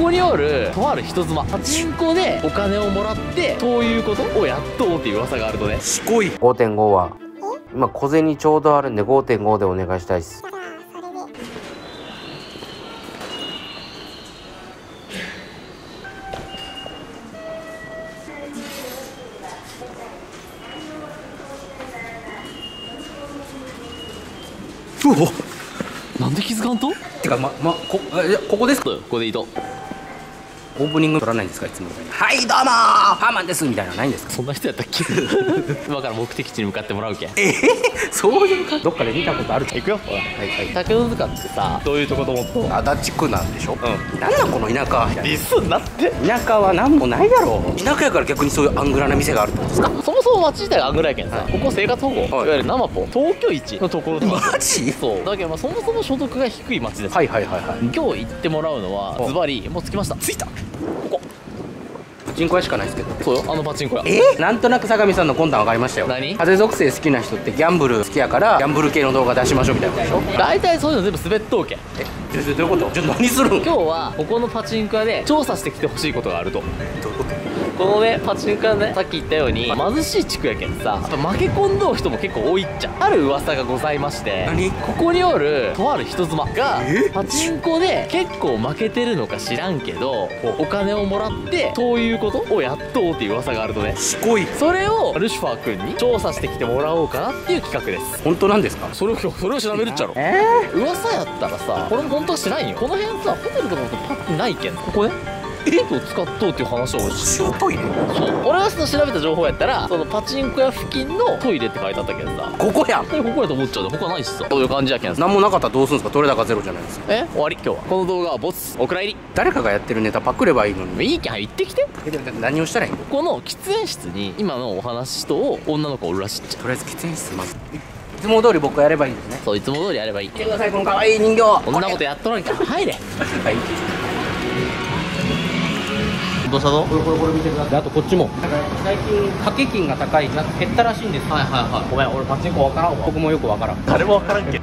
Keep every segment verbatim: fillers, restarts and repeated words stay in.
こにおるとある人妻、パチンコでお金をもらってそういうことをやっとうっていう噂があるとね。 すごい。 ごてんご は今小銭ちょうどあるんで ごてんご でお願いしたいです。 うお、なんで気づかんと？ てかままこえここですか？ ここでいいと。 オープニング撮らないんですかいつもみたいな。はいどうもーファーマンですみたいなのないんですか？ そんな人やったっけ？今から目的地に向かってもらうけん。 えー、そういうかどっかで見たことある。 行くよ。ほら、 はいはい。 竹の塚ってさ、どういうとこと思っと？ 足立区なんでしょ。 うん。 なんなんこの田舎。 リスになって。 田舎はなんもないだろう。田舎やから逆にそういうアングラな店があるってことですか？ そもそも町自体があんぐらいけんさ、ここ生活保護、いわゆるナマポ東京一のところとか。 マジ？ そうだけど、まあそもそも所得が低い町です。 はいはいはいはい。 今日行ってもらうのはズバリ、もう着きました。着いた。ここパチンコ屋しかないですけど。 そうよ、あのパチンコ屋。 えなんとなく相模さんの魂胆分かりましたよ。 何？ 風属性好きな人ってギャンブル好きやからギャンブル系の動画出しましょうみたいなことでしょ。 大体そういうの全部滑っとうけん。 えちょちょどういうこと？ちょ何するん？ 今日はここのパチンコ屋で調査してきてほしいことがあると。 どういうこと？ このねパチンコ屋ね、さっき言ったように貧しい地区やけんさ、やっぱ負け込んどう人も結構多いっちゃ。ある噂がございまして、 何？ ここにおるとある人妻がえパチンコで結構負けてるのか知らんけど、お金をもらってそういうことをやっとうっていう噂があるとね。 すごい。 それをルシファー君に調査してきてもらおうかなっていう企画です。 本当なんですか？ それをそれを調べるっちゃろ。 え噂やったらさ、これも本当はしないんよ。この辺さ、ホテルとかもパッてないけん、ここねえを使っとうっていう話をしー、トイレ？ そう俺がその調べた情報やったら、そのパチンコ屋付近のトイレって書いてあったけどさ、 ここやん。 これここやと思っちゃうで、他ないしさ、そういう感じやけんさ。 何もなかったらどうするんですか？取れ高ゼロじゃないですか。 え終わり。今日はこの動画はボツ、お蔵入り。 誰かがやってるネタパクればいいのに。 いいけん行ってきて。 えでも何をしたらいいの？ ここの喫煙室に今のお話と女の子おるらしいっちゃ。 とりあえず喫煙室まずいつも通り僕がやればいいんですね。 そういつも通りやればいい。 見てくださいこの可愛い人形。 こんなことやっとらんけん入れ。 はい。 どうしたの？ これこれこれ見てください。あとこっちもなんか最近掛け金が高いなんか減ったらしいんですよ。 はいはいはい。ごめん俺パチンコわからんわ。 僕もよくわからん。 誰もわからんけん。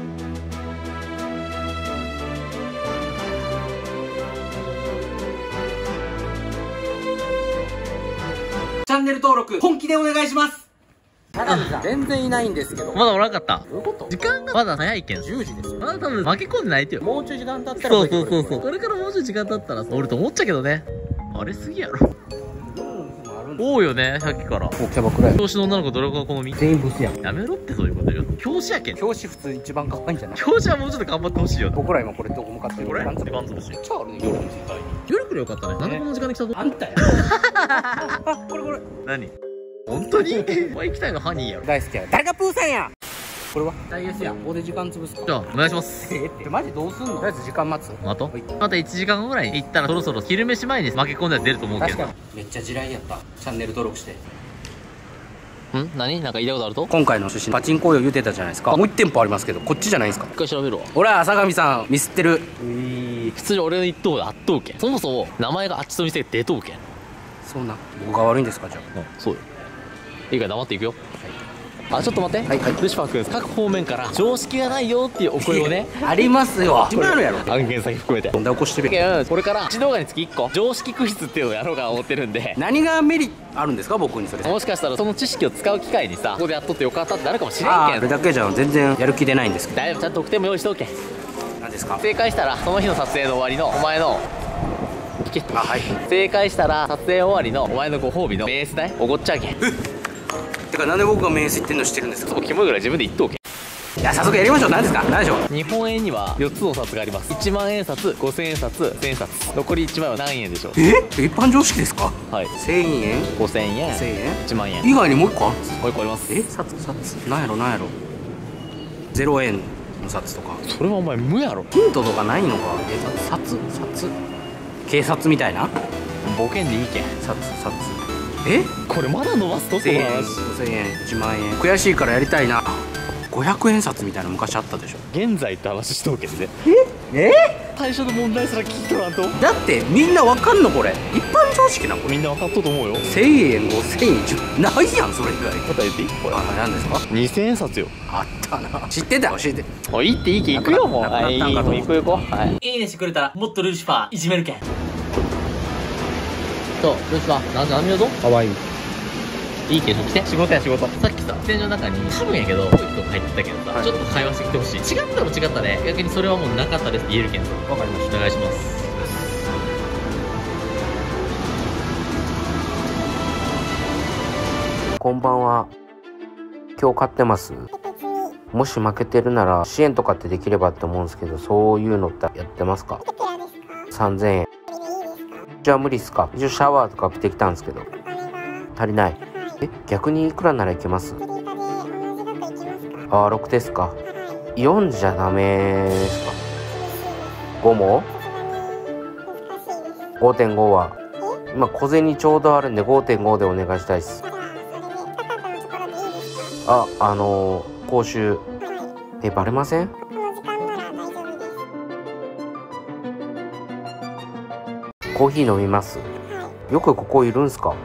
チャンネル登録本気でお願いします。全然いないんですけど。 まだおらんかった。 どういうこと？ 時間がまだ早いけん。 じゅうじですよ。 まだ多分負け込んでないとよ。 もうちょい時間経ったら。 そうそうそうそう。これからもうちょい時間経ったらおると思っちゃうけどね。あれすぎやろ。多いよね、さっきから。 おキャバクラや。 表紙の女の子どれか好み？ 全員ブスやん。 やめろってそういうことよ。表紙やけん。 表紙普通一番可愛いんじゃない？ 表紙はもうちょっと頑張ってほしいよな。 僕ら今これどこ向かってる？ これガンツガンツ節。 めっちゃあるね夜の時代に。 夜来れよかったね。なんでこの時間に来たと？ あんたや。あこれこれ。 何？本当に？お前行きたいのハニーやろ。 大好きや。誰がプーさんや。これは大エスや。ここで時間潰すか。 じゃあお願いします。 えってマジどうすんの？とりあえず時間待つ。 あとまたいちじかんぐらい行ったらそろそろ昼飯前に負け込んだやつ出ると思うけど。 確かにめっちゃ地雷やった。チャンネル登録して。 ん？何？なんか言いたことあると？ 今回の出身パチンコ屋言うてたじゃないですか。もういち店舗ありますけどこっちじゃないですか。 一回調べるわ。 ほら相模さんミスってる。 普通に俺の一等であっとうけん。そもそも名前があっちの店出とうけん。 そうな僕が悪いんですか？じゃあ。 うんそうよ。いいから黙っていくよ。あちょっと待って。 はいはい。 ルシファー君各方面から常識がないよっていうお声をねありますよ。決まるやろ。 案件先含めて問題起こしてるやん。 これからいち動画につきいっこ常識クイズっていうのをやろうか思ってるんで、 何がメリットあるんですか僕にそれ？ もしかしたらその知識を使う機会にさここでやっとってよかったってなるかもしれんああけん。 これだけじゃ全然やる気出ないんですけど。 だいぶちゃんと得点も用意しておけ。 何ですか？ 正解したらその日の撮影の終わりのお前のあはい。 正解したら撮影終わりのお前のご褒美のベース代おごっちゃうけん。 てかなんで僕が面接行ってんの知ってるんですか？ そこキモいぐらい自分で言っとうけん。 いや早速やりましょう。何ですか？何でしょう？ 日本円にはよっつの札があります。いちまんえん札、ごせんえん札、せんえん札。残りいちまいは何円でしょう？ え一般常識ですか？ はい。 せんえんごせんえん、 せんえんいちまんえん。 以外にもう一個あるんですか？ もう一個あります。 え札札なんやろなんやろゼロえんの札とかそれはお前無やろ。 ヒントとかないのか？え札札警察みたいなボケんでいいけん。 札札えこれまだ伸ばすとそせんえんの話。 ごせんえんいちまんえん悔しいからやりたいな。ごひゃくえん札みたいな昔あったでしょ。 現在って話しとうけんね。 ええ対象の問題すら聞いとらんと。 だってみんなわかんのこれ一般常識なこれ。 みんな分かっとると思うよ。 せんえんごせんえんちょないやんそれ以外。 答えていい？これあ、何ですか？ にせんえん札よ。 あったな。知ってた？教えて。 おい、いいっていいけ、行くよもう。 なくなはい、 ったんかと思った行く行こう。はい。 いいねしてくれたらもっとルシファーいじめるけん。 そう、ルシファー、な、何やぞ？ かわいい。 いいけど来て。仕事や仕事。さっきさ、ステージの中に多分やけど、こういう人が入ってたけどさ、 はいちょっと会話してきてほしい。違ったらも違ったね。逆にそれはもうなかったですって言えるけんさ。 わかりましお願いします。 た。こんばんは。今日買ってます。もし負けてるなら支援とかってできればって思うんですけど、そういうのってやってますか？さんぜんえん。じゃあ無理っすか？一応シャワーとか浴びてきたんですけど。足りない。え、逆にいくらならいけます？あー、ろくですか？よんじゃダメですか？ごも ごてんご は今小銭ちょうどあるんで ごてんご でお願いしたいです。あ、あのー、講習え、バレません？コーヒー飲みます。よくここいるんすか？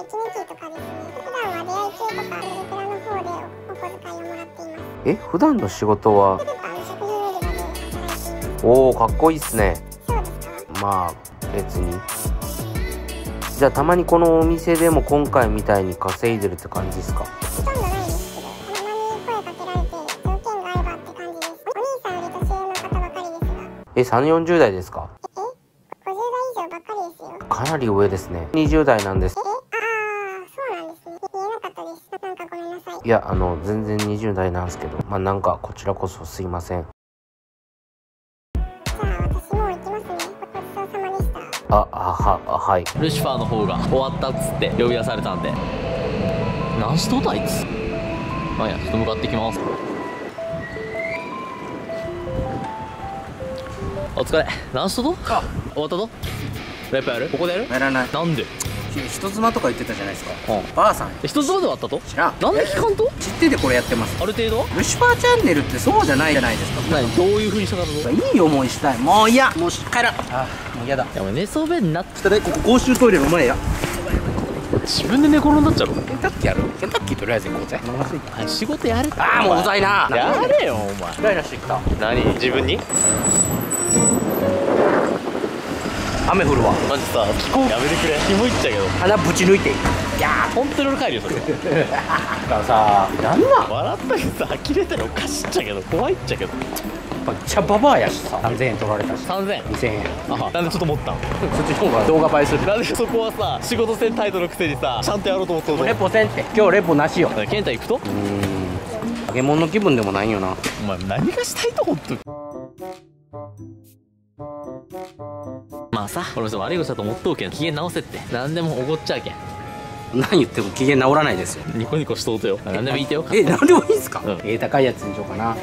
え、普段の仕事は？おお、かっこいいっすね。まあ別に。じゃあたまにこのお店でも今回みたいに稼いでるって感じですか？え、さんじゅう、よんじゅう代ですか？かなり上ですね。にじゅう代なんです。いや、あの全然にじゅう代なんですけど、まあなんかこちらこそすいません。あ、あ、は、あ、はい。 ルシファーの方が終わったっつって呼び出されたんで。何しとったあいつ。まあいや、ちょっと向かってきます。お疲れ。何しとと？あ、終わったと？レップやる？ここでやる？ やらない。 なんで？ 人妻とか言ってたじゃないですか。 うん。 ばあさん。 え、一つまで終わったと？ 知らん。 なんで聞かんと？ 知っててこれやってます。 ある程度は？ ルシファーチャンネルってそうじゃないじゃないですか。 何？どういう風にしたかったと？ いい思いしたい。もう嫌。もう帰らん。あ、もう嫌だ。 いや、もう寝そべんなって。 下でここ公衆トイレの前や。 自分で寝転んだっちゃろ。 ケンタッキーやる？ケンタッキーとりあえず行こうぜ。 はい、仕事やれって。 ああ、もううざいな。 やれよお前。 イライラしてきた。 何？自分に？ 雨降るわ。 マジさ、気候やめてくれ。キモいっちゃうけど。 鼻ぶち抜いて。いやー、本当に俺帰るよそれ。 だからさ、なんなん？ 笑ったけどさ、呆れたらおかしいっちゃけど、怖いっちゃけど。 めっちゃババアやしさ。さんぜんえん取られたし。 さんぜんえん。 にせんえん。 あは、なんでちょっと持ったん？ そっちの方が動画映えする。 なんでそこはさ、仕事せん態度のくせにさ、ちゃんとやろうと思ったの？ レポせんって。今日レポなしよ。 ケンタ行くと？ うーん。揚げ物の気分でもないんよな。 お前何がしたいと本当に。まあさ、この人悪いことだと思っとうけん機嫌直せって。何でもおごっちゃうけん。 何言っても機嫌直らないですよ。 ニコニコしとうとよ。何でもいいてよ。 え、何でもいいんすか？ うん。 えー、高いやつにしようかな。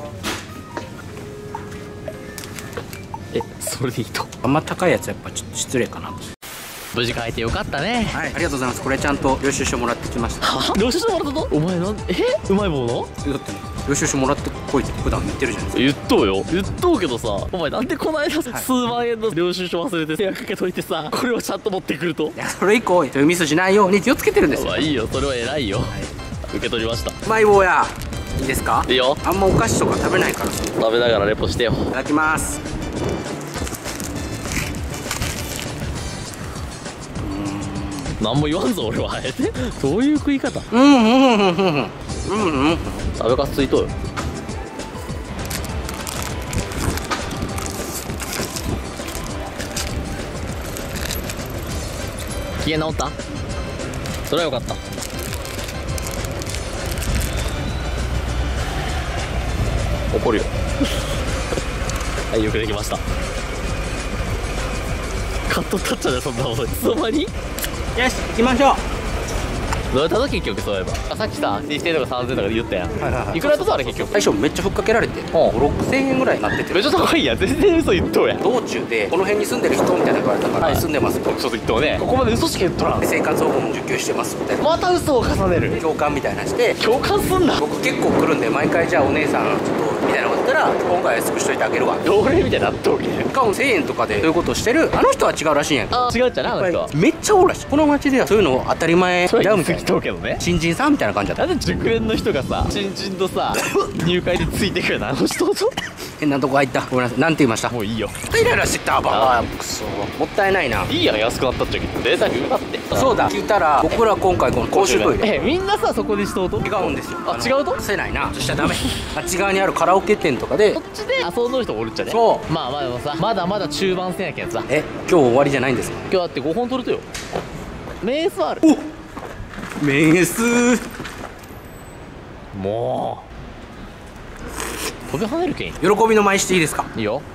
え、それでいいと？ あんま高いやつやっぱちょっと失礼かなと。 無事帰ってよかったね。 はい、ありがとうございます。これちゃんと領収書もらってきました。 は？領収書もらったと？お前なんえうまい棒の？ だってね、領収書もらってこいって普段言ってるじゃないですか。 言っとうよ。言っとうけどさ、お前なんでこの間数万円の領収書忘れて手をかけといてさ、これをちゃんと持ってくると？ いや、それ以降そういうミスしないように気をつけてるんですよ。 まあいいよ、それは偉いよ。受け取りました。 うまい棒や。いいですか？ いいよ。 あんまお菓子とか食べないからさ。 食べながらレポしてよ。 いただきます。 何も言わんぞ俺は。あえてどういう食い方？ うんうんうんうんうんうんうん。 食べかすついとうよ。機嫌直った？それはよかった。怒るよ。はい、よくできました。カットタッチャーでそんなこといつの間に？ よし、行きましょう。 どうやったの結局？そういえばあ、さっきさにせんえんとかさんぜんえんとかで言ったやん。 はいはいはい。 いくらやったぞあれ結局？ 最初めっちゃふっかけられてご、ろくせんえんぐらいになってて、 めっちゃ高いやん。全然嘘言っとうやん。 道中でこの辺に住んでる人みたいなの言われたから、 はい住んでますと。 ちょっと言っとうね。ここまで嘘しか言っとらん。 生活保護も受給してますみたいなまた嘘を重ねる。 共感みたいなして、 共感すんな。 僕結構来るんで毎回じゃあお姉さんちょっとみたいなこと言ったら今回安くしといてあげるわ。 同例みたいになっとるけん。 しかもせんえんとかでそういうことをしてるあの人は違うらしいんやけど、 あ違うっちゃな、あの人は。 めっちゃおるらしい。この町ではそういうの当たり前それだみたいな。 好きとうけどね。 新人さんみたいな感じだった。 なんで熟練の人がさ、新人とさ入会でついてくるの、あの人と。 変なとこ入った。ごめんなさい。なんて言いました？ もういいよ。 イライラしてきた。ばあくそもったいないな。 いいやん、安くなったっちゃけど贅沢だって。 そうだ、聞いたら僕ら今回この公衆トイレえみんなさそこでしとうと。 違うんですよ。 あ違うと。 せないな。そしたらダメ。あっち側にあるカラオケ店とかでこっちで遊んどる人おるっちゃね。 そうまあまあでもさ、まだまだ中盤戦やけんさ。 え今日終わりじゃないんですか？ 今日だってごほん取るとよ。メースある。 おメンスもう飛び跳ねるけん。 喜びの舞していいですか？ いいよ。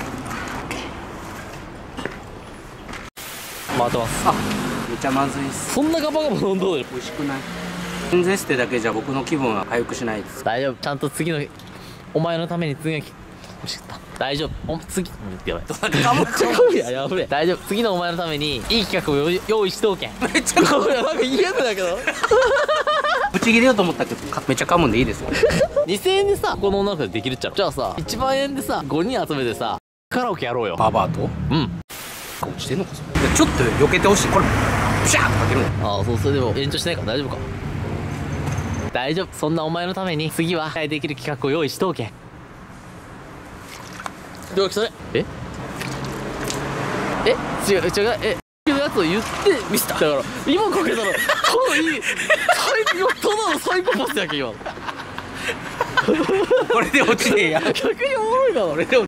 回ってます。 あめっちゃまずいっす。 そんなガバガバ飲んどる。 美味しくない。全然捨てだけじゃ僕の気分は回復しないです。 大丈夫、ちゃんと次のお前のために次の日美味しかった。大丈夫、お次うんやばい。 かもいややべえ。大丈夫、次のお前のためにいい企画を用意用意しとうけん。 めっちゃごめん、なんか嫌だけど。 ぶち切れようと思ったけどかめっちゃ噛むんでいいですよ。 にせんえんでさこの女の子でできるっちゃう。じゃあさいちまんえんでさごにん集めてさカラオケやろうよ。 ババアとうん落ちてんのかそれ。ちょっと避けてほしい。これピシャーってかけるの。 ああそう、それでも延長しないから大丈夫か。大丈夫、そんなお前のために次は期待できる企画を用意しとうけん。どうそれええ違う違うえのやつを言ってミスった。だから今かけたらただいい最強ただのサイコパスやけん今。 これで落ちねえや。 逆におもろいかな。 これで落